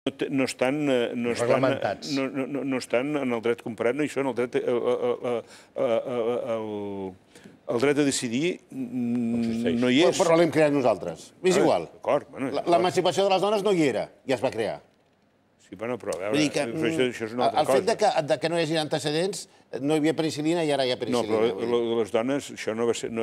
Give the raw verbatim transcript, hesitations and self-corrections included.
no estan, no estan, reglamentats. no, no, no estan en el dret comparat, no hi són el dret, el, el, el dret a decidir no hi és. Però l'hem creat nosaltres. És igual. Bueno, l'emancipació de les dones no hi era i es va crear. Sí, bueno, però a veure, que, això, això és una altra el cosa. El fet de que, de que no hi hagi antecedents, no hi havia penicil·lina i ara hi ha penicil·lina. No, però les dones, això no va ser... No